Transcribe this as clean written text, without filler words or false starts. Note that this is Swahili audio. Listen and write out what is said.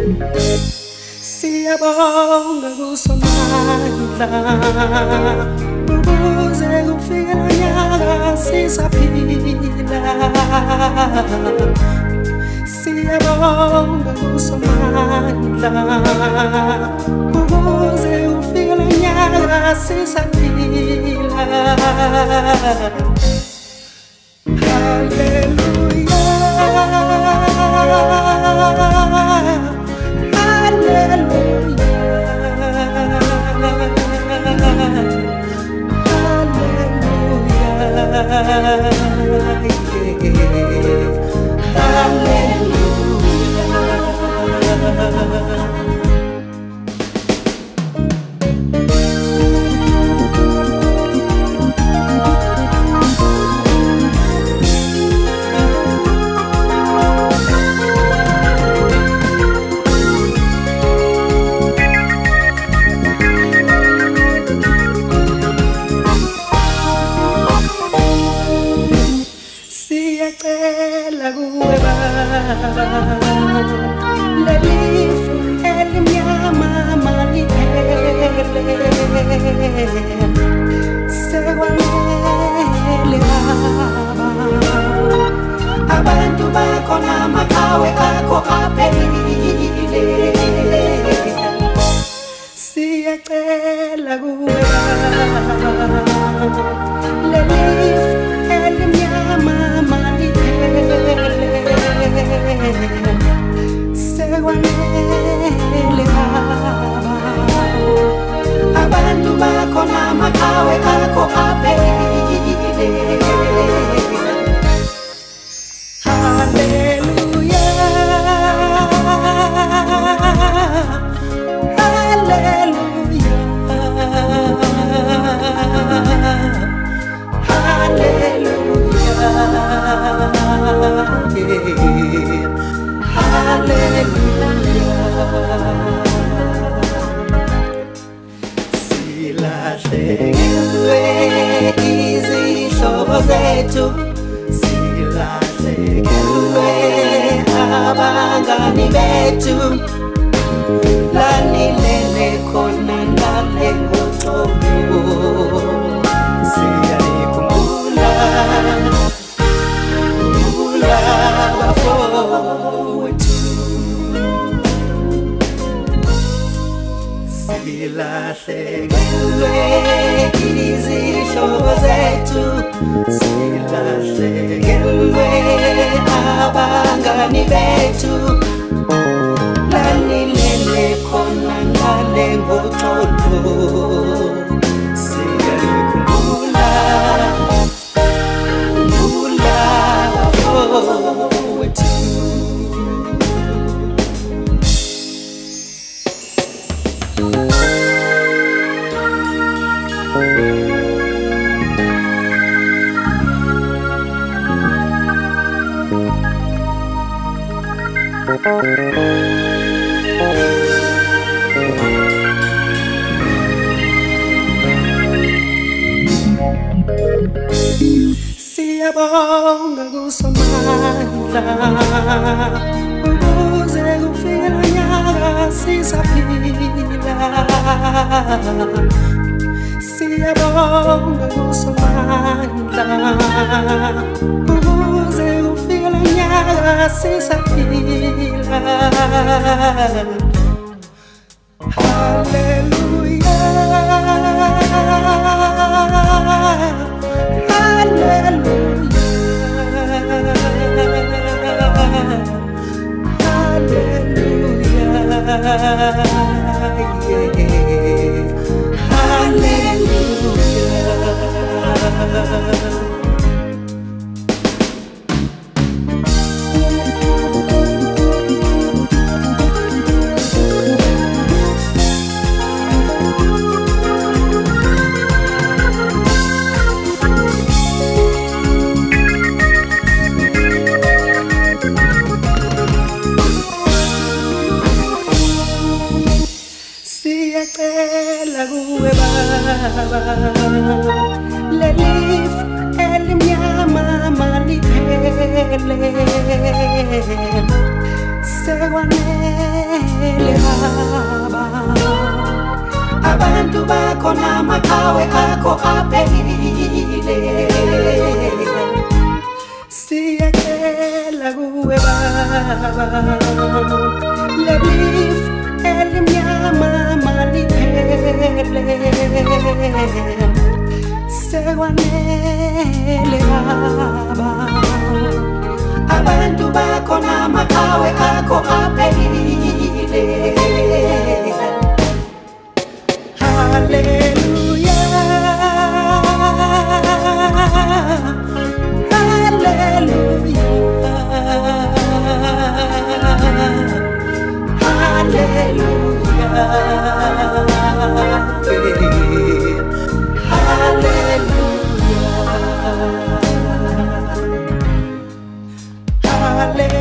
Siyabonga kusomandla ukuze kufike lo nyaka sisaphila. Siyabonga kusomandla ukuze kufike lo nyaka sisaphila. Hallelujah. Siyacela kuwe Baba, lelifu elimnyama maliphele, sekwanele Baba, abantu bakho namaqhawe akho aphelile. Siyacela kuwe Baba, lelifu elimnyama maliphele, sekwanele Baba, abantu bakho namaqhawe akho aphelile. Hallelujah, hallelujah, hallelujah, silahlekelwe izihlobo zethu, silahlekelwe abangani bethu, lanilele khona ngale ngoxolo, siyalikhumbula bafowethu. Silahlekelwe izihlobo zethu, silahlekelwe abangani bethu, lanilele khona ngale ngoxolo, siyalikhumbula bafowethu. Siyabonga kusomandla ukuze kufike lo nyaka sisaphila. Siyabonga kusomandla ukuze kufike lo nyaka sisaphila. Hallelujah, hallelujah, siyacela kuwe Baba, lelifu elimnyama maliphele, sekwanele bako na makawe ako apelile siyakela kuwe baba lelif elimnyama maliphele sekwanele baba abantu bakho namaqhawe akho aphelile hallelujah hallelujah hallelujah hallelujah